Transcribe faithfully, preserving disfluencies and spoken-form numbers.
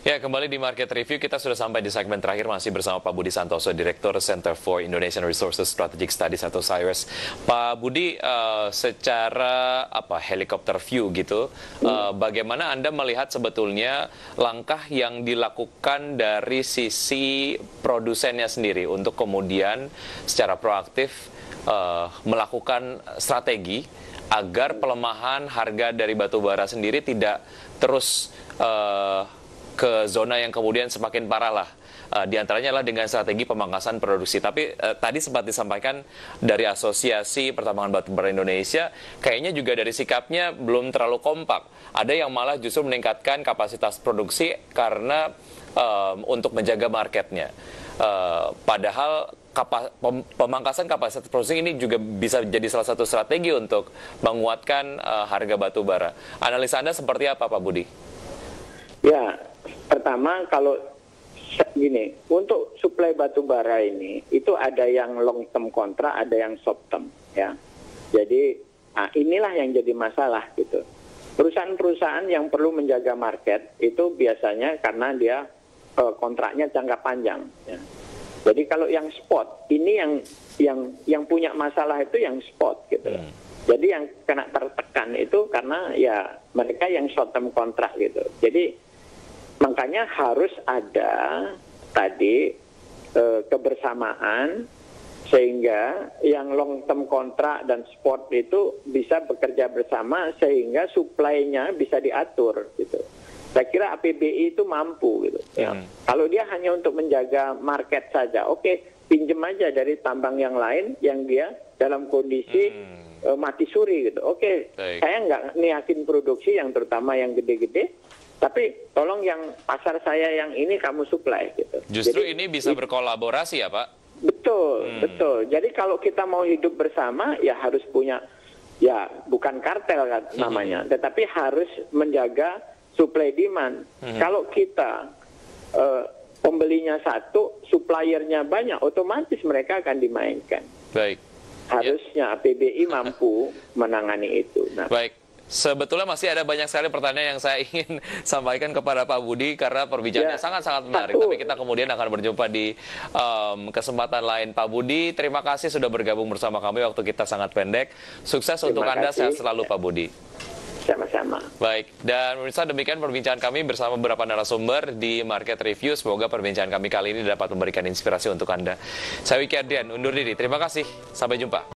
Ya, kembali di Market Review, kita sudah sampai di segmen terakhir, masih bersama Pak Budi Santoso, Direktur Center for Indonesian Resources Strategic Studies atau CIRES. Pak Budi, uh, secara apa helikopter view gitu, uh, bagaimana Anda melihat sebetulnya langkah yang dilakukan dari sisi produsennya sendiri untuk kemudian secara proaktif uh, melakukan strategi agar pelemahan harga dari batu bara sendiri tidak terus uh, ke zona yang kemudian semakin parah lah. Uh, di antaranya adalah dengan strategi pemangkasan produksi. Tapi uh, tadi sempat disampaikan dari Asosiasi Pertambangan Batu Bara Indonesia, kayaknya juga dari sikapnya belum terlalu kompak. Ada yang malah justru meningkatkan kapasitas produksi karena um, untuk menjaga marketnya. Uh, padahal kapa, pem, pemangkasan kapasitas produksi ini juga bisa jadi salah satu strategi untuk menguatkan uh, harga batu bara. Analisa Anda seperti apa, Pak Budi? Ya, pertama kalau gini, untuk suplai batu bara ini itu ada yang long term kontrak, ada yang short term, ya. Jadi nah inilah yang jadi masalah gitu. Perusahaan-perusahaan yang perlu menjaga market itu biasanya karena dia eh, kontraknya jangka panjang. Ya. Jadi kalau yang spot ini yang yang yang punya masalah itu yang spot gitu. Hmm. Jadi yang kena tertekan itu karena ya mereka yang short term kontrak gitu. Jadi makanya harus ada tadi e, kebersamaan sehingga yang long term kontrak dan spot itu bisa bekerja bersama sehingga suplainya bisa diatur gitu. Saya kira A P B I itu mampu gitu. Hmm. Ya. Kalau dia hanya untuk menjaga market saja, oke, okay, pinjem aja dari tambang yang lain yang dia dalam kondisi hmm. e, mati suri gitu. Oke, okay, saya nggak niatin produksi yang terutama yang gede-gede. Tapi tolong yang pasar saya yang ini kamu supply gitu. Justru Jadi, ini bisa berkolaborasi ya Pak? Betul, hmm. betul. Jadi kalau kita mau hidup bersama ya harus punya, ya bukan kartel kan namanya, hmm. tetapi harus menjaga supply demand. Hmm. Kalau kita uh, pembelinya satu, suppliernya banyak, otomatis mereka akan dimainkan. Baik. Harusnya ya. A P B I mampu menangani itu. Nah, baik. Sebetulnya masih ada banyak sekali pertanyaan yang saya ingin sampaikan kepada Pak Budi karena perbincangannya sangat-sangat ya, menarik. Satu. Tapi kita kemudian akan berjumpa di um, kesempatan lain. Pak Budi, terima kasih sudah bergabung bersama kami waktu kita sangat pendek. Sukses terima untuk kasih. Anda, sehat selalu Pak Budi. Sama-sama. Baik, dan pemirsa demikian perbincangan kami bersama beberapa narasumber di Market Review. Semoga perbincangan kami kali ini dapat memberikan inspirasi untuk Anda. Saya Wiki Ardian, undur diri. Terima kasih, sampai jumpa.